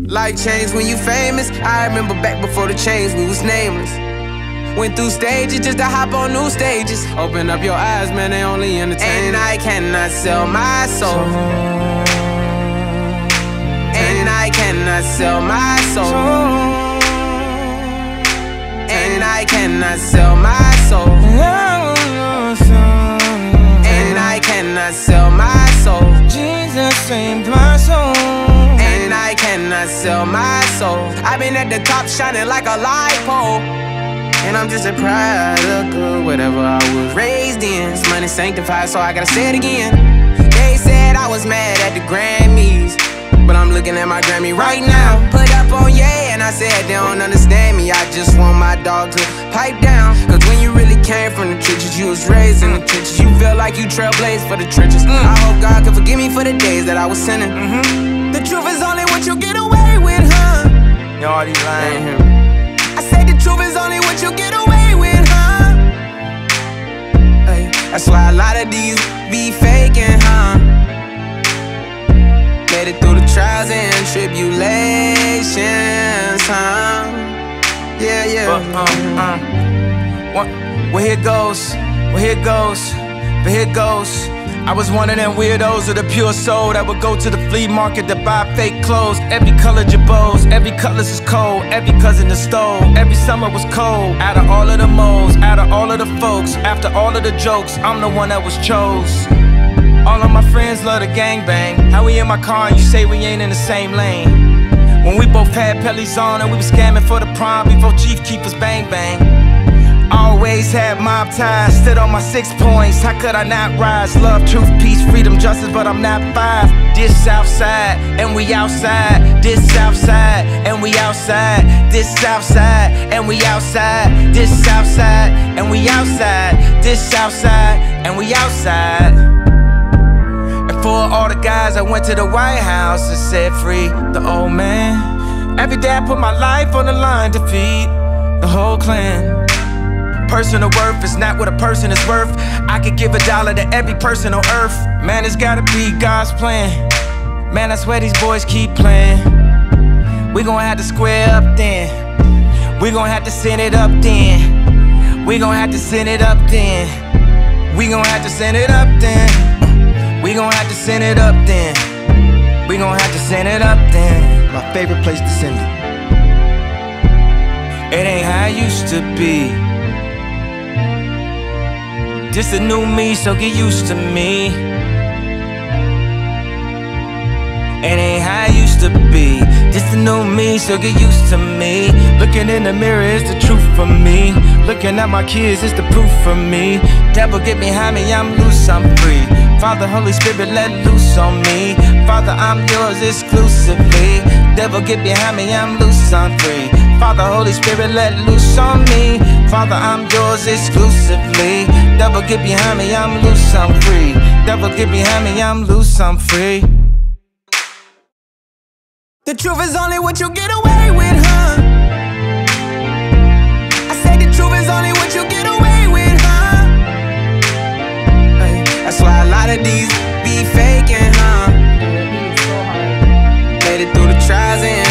Life changed when you famous. I remember back before the change, we was nameless. Went through stages just to hop on new stages. Open up your eyes, man, they only entertain. And I cannot sell my soul. And I cannot sell my soul. And I cannot sell my soul. And I cannot sell my soul. Jesus saved my soul. And I cannot sell my soul. I've been at the top shining like a light pole. And I'm just a product of whatever I was raised in. This money sanctified, so I gotta say it again. They said I was mad at the Grammys, but I'm looking at my Grammy right now. Put up on yeah, and I said they don't understand me. I just want my dog to pipe down. Cause when you really came from the trenches, you was raised in the trenches. You feel like you trailblazed for the trenches. I hope God can forgive me for the days that I was sinning. The truth is only what you get away with, huh? Y'all already lying. I say the truth is only what you get away with, huh? Hey, that's why a lot of these be faking, huh? Made it through the trials and tribulations, huh? Yeah, yeah. Well, here goes, well, here goes, but here goes. I was one of them weirdos of the pure soul that would go to the flea market to buy fake clothes. Every color Jabos, every colors is cold, every cousin is stole. Every summer was cold. Out of all of the moles, out of all of the folks, after all of the jokes, I'm the one that was chose. All of my friends love the gangbang. How we in my car and you say we ain't in the same lane? When we both had pellies on and we was scamming for the prom before Chief Keepers bang bang. Always had mob ties, stood on my 6 points. How could I not rise? Love, truth, peace, freedom, justice, but I'm not 5. This Southside, and we outside. This Southside, and we outside. This Southside, and we outside. This Southside, and we outside. This Southside, and we outside. And for all the guys, I went to the White House and said free the old man. Every day I put my life on the line to feed the whole clan. Personal worth is not what a person is worth. I could give $1 to every person on earth. Man, it's gotta be God's plan. Man, I swear these boys keep playing. We gon' have to square up then. We gon' have to send it up then. We gon' have to send it up then. We gon' have to send it up then. We gon' have to send it up then. We gon' have to send it up then. My favorite place to send it. It ain't how it used to be. Just a new me, so get used to me. It ain't how I used to be. Just a new me, so get used to me. Looking in the mirror is the truth for me. Looking at my kids is the proof for me. Devil get behind me, I'm loose, I'm free. Father, Holy Spirit, let loose on me. Father, I'm yours exclusively. Devil get behind me, I'm loose, I'm free. Father, Holy Spirit, let loose on me. Father, I'm yours exclusively. Devil get behind me, I'm loose, I'm free. Devil get behind me, I'm loose, I'm free. The truth is only what you get away with, huh? I say the truth is only what you get away with, huh? Hey, that's why a lot of these be faking, huh? Made it through the trials and